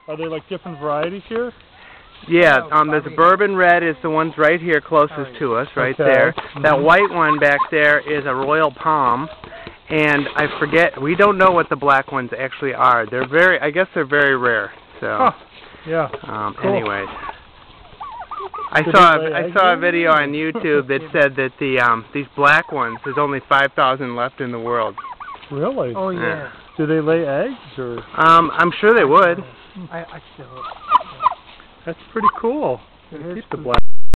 Are they like different varieties here? Yeah, there's a Bourbon red is the ones right here closest to us, right there. That white one back there is a Royal Palm, and I forget, we don't know what the black ones actually are. They're I guess they're very rare. So, yeah. Cool. Anyways, I saw a video on YouTube that said that these black ones, there's only 5,000 left in the world. Really? Oh yeah. Do they lay eggs or? I'm sure they would. I still. That's pretty cool. Keep the black.